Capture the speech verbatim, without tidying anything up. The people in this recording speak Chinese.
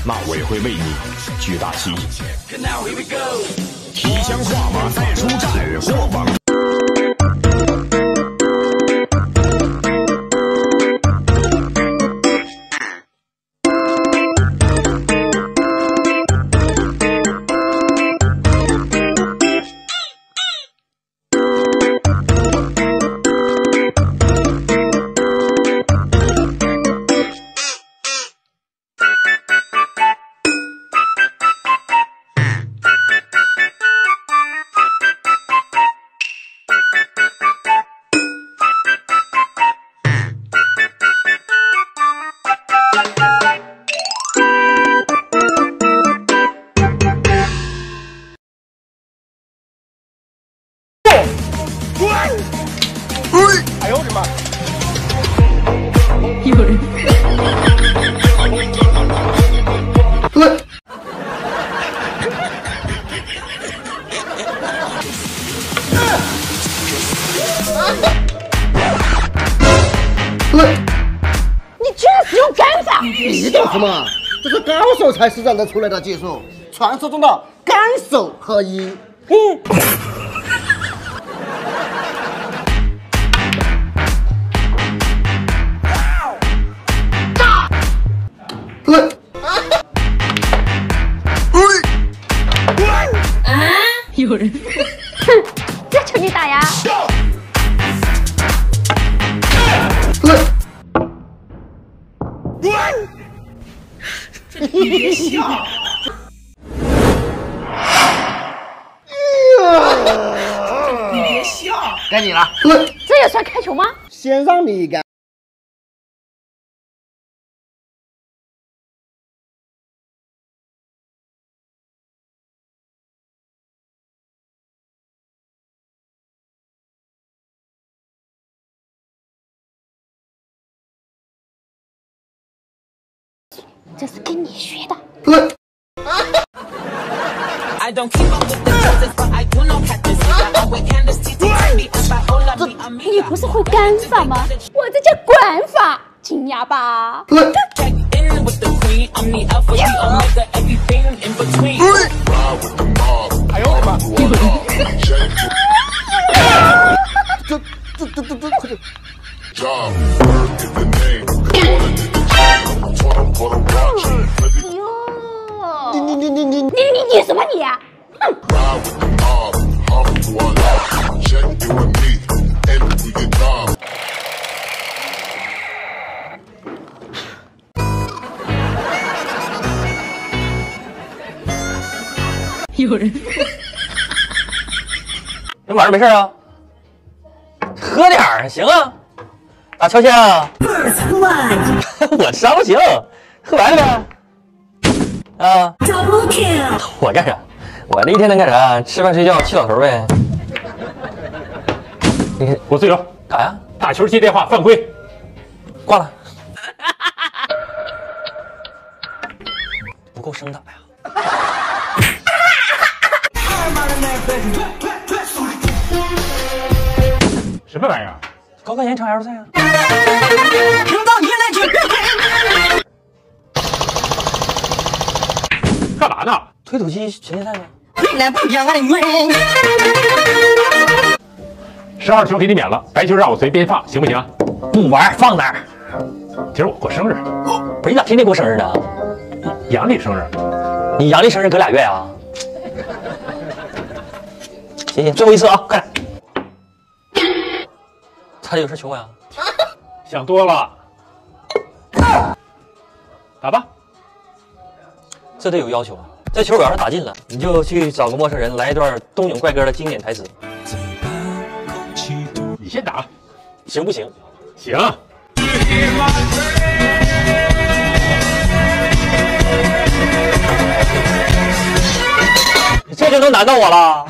那我也会为你举大旗。提枪跨马再出战，或往。 哎呦我的妈！ 有人。 对。对。 你居然使用干法！ 你懂什么？这是高手才施展得出来的技术，传说中的干手合一。嗯。 有人， 哼，再求你打呀！ 你别笑！你别笑！ 该你了。 这也算开球吗？ 先让你干。 这是跟你学的。 对。 你不是会干法吗？我这叫管法，惊讶吧？ 对。哎呦我的妈！这这这这这快点！ 你你你你你你你你什么你？哼！ 有人。 这晚上没事啊？喝点儿行啊。打乔迁啊？我伤行，喝完了呗。啊！我干啥？我这一天能干啥？吃饭睡觉，气老头呗。你我自由。 干啥呀？ 打球接电话犯规， 挂了。不够生打呀。 什么玩意儿？ 高考前场 L 赛啊。 干嘛呢？ 推土机拳击赛吗？ 十号球给你免了，白球让我随便放，行不行？ 不玩，放那儿。 今儿我过生日， 不是你咋天天过生日呢？ 阳历生日， 你阳历生日隔俩月啊？行行，最后一次啊，快点！他有事求我呀？ 想多了。打吧。 这得有要求啊！这球我要是打进了，你就去找个陌生人来一段东囧怪歌的经典台词。 你先打， 行不行？ 行。 这就能难到我了？